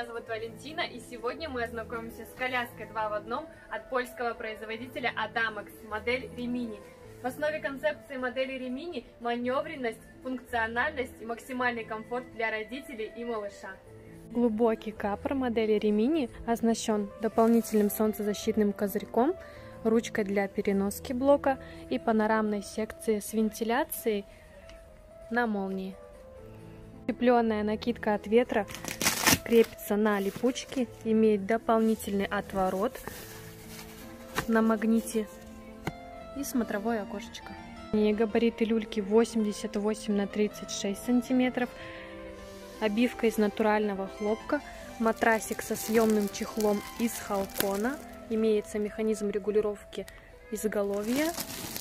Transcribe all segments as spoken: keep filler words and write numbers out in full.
меня зовут Валентина, и сегодня мы ознакомимся с коляской два в одном от польского производителя Adamex, модель Rimini. В основе концепции модели Rimini маневренность, функциональность и максимальный комфорт для родителей и малыша. Глубокий капор модели Rimini оснащен дополнительным солнцезащитным козырьком, ручкой для переноски блока и панорамной секцией с вентиляцией на молнии. Утепленная накидка от ветра крепится на липучке, имеет дополнительный отворот на магните и смотровое окошечко. Габариты люльки восемьдесят восемь на тридцать шесть сантиметров, обивка из натурального хлопка, матрасик со съемным чехлом из халкона, имеется механизм регулировки изголовья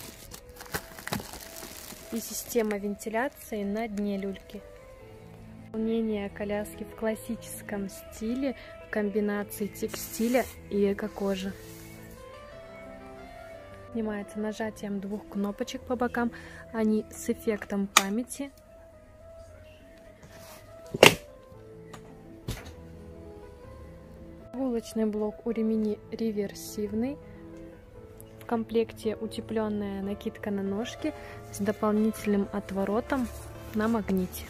и система вентиляции на дне люльки. Исполнение коляски в классическом стиле в комбинации текстиля и эко-кожи. Снимается нажатием двух кнопочек по бокам, они с эффектом памяти. Прогулочный блок у Rimini реверсивный. В комплекте утепленная накидка на ножки с дополнительным отворотом на магните.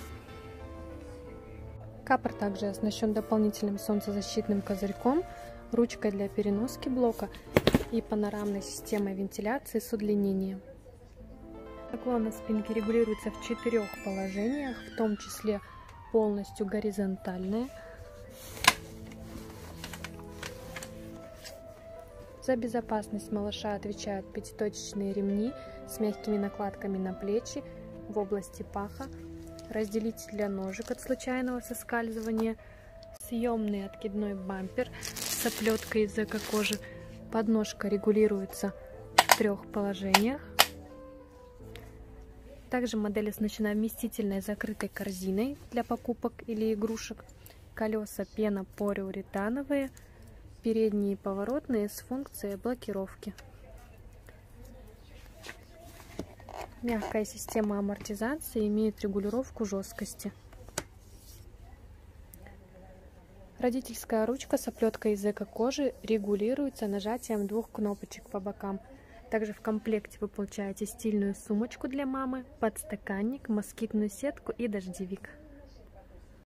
Капор также оснащен дополнительным солнцезащитным козырьком, ручкой для переноски блока и панорамной системой вентиляции с удлинением. Наклон спинки регулируется в четырех положениях, в том числе полностью горизонтальное. За безопасность малыша отвечают пятиточечные ремни с мягкими накладками на плечи в области паха, разделитель для ножек от случайного соскальзывания, съемный откидной бампер с оплеткой из эко-кожи. Подножка регулируется в трех положениях. Также модель оснащена вместительной закрытой корзиной для покупок или игрушек. Колеса пенопориуретановые, передние поворотные с функцией блокировки. Мягкая система амортизации имеет регулировку жесткости. Родительская ручка с оплеткой из эко-кожи регулируется нажатием двух кнопочек по бокам. Также в комплекте вы получаете стильную сумочку для мамы, подстаканник, москитную сетку и дождевик.